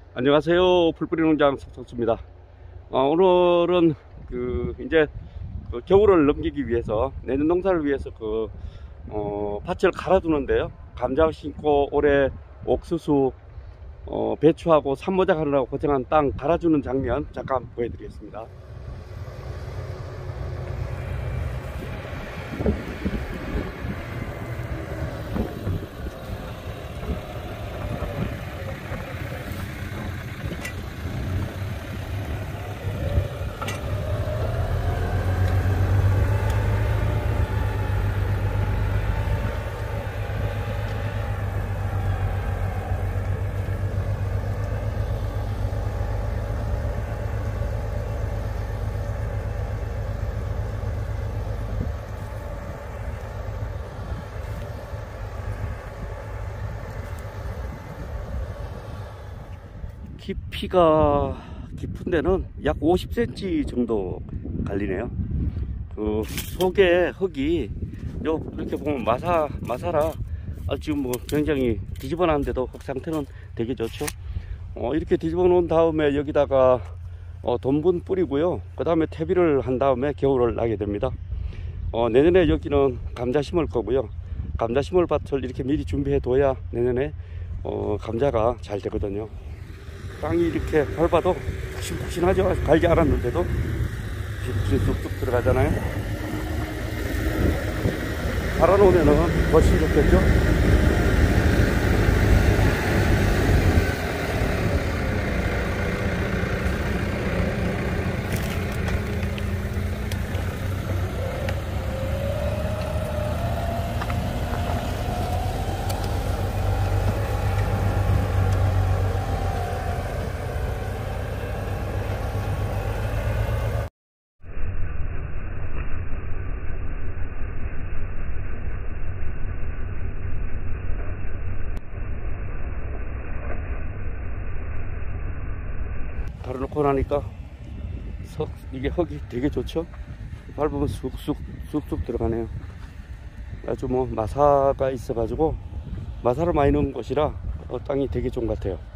안녕하세요. 풀뿌리 농장 석석수입니다. 오늘은 이제 겨울을 넘기기 위해서 내년 농사를 위해서 밭을 갈아두는데요. 감자 심고 올해 옥수수, 배추하고 산모작 하느라고 고생한 땅 갈아주는 장면 잠깐 보여드리겠습니다. 깊이가 깊은 데는 약 50cm 정도 갈리네요. 속에 흙이 이렇게 보면 마사라 지금 뭐 굉장히 뒤집어 놨는데도 흙 상태는 되게 좋죠. 이렇게 뒤집어 놓은 다음에 여기다가 돈분 뿌리고요. 그 다음에 퇴비를 한 다음에 겨울을 나게 됩니다. 내년에 여기는 감자 심을 거고요. 감자 심을 밭을 이렇게 미리 준비해 둬야 내년에 감자가 잘 되거든요. 땅이 이렇게 밟아도 푹신푹신하죠. 갈지 않았는데도 쑥쑥 들어가잖아요. 갈아놓으면은 훨씬 좋겠죠. 갈아놓고 나니까 이게 흙이 되게 좋죠. 밟으면 쑥쑥 들어가네요. 아주 뭐 마사가 있어 가지고 마사를 많이 넣은 곳이라 땅이 되게 좋은 것 같아요.